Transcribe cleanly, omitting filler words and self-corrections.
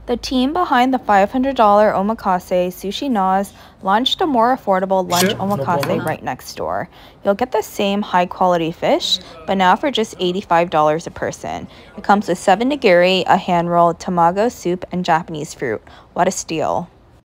The team behind the $500 omakase, Sushi Noz, launched a more affordable lunch omakase right next door. You'll get the same high-quality fish, but now for just $85 a person. It comes with 7 nigiri, a hand roll, tamago soup, and Japanese fruit. What a steal!